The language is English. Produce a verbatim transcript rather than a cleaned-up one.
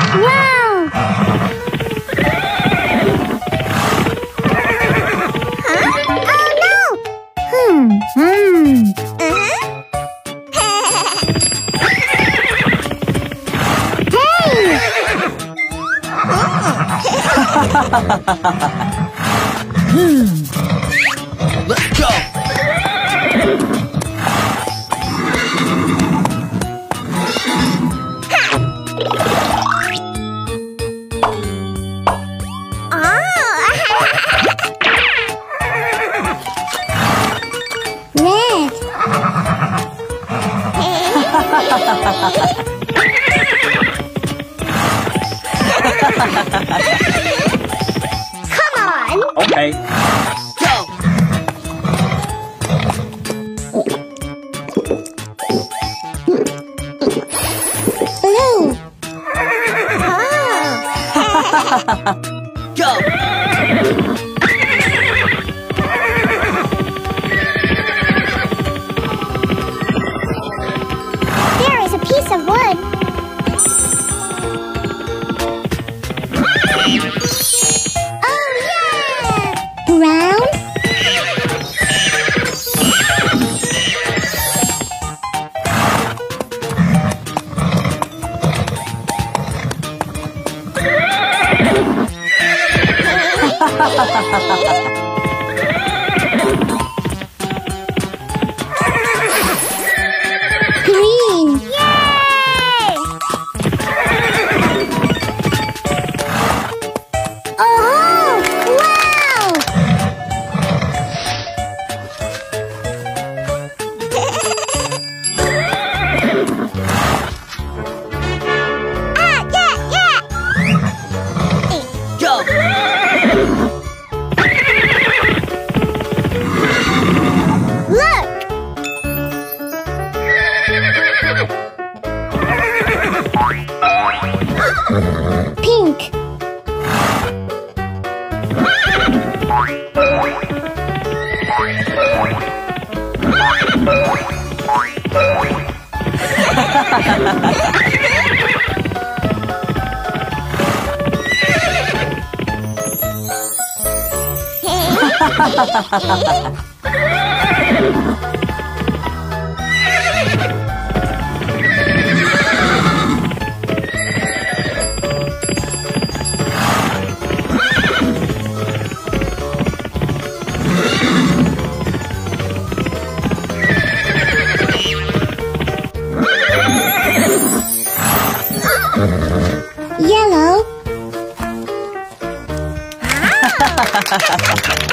Wow! Huh? Oh no! Hmm. Hmm. Hmm. Let's go! Red. Come on. Okay. Go! Blue. Oh. Go! There is a piece of wood. Oh yeah! Brown. Green. Yay! Oh! Wow! Ah, yeah, yeah! Go! Look! Pink. Yellow. Ah!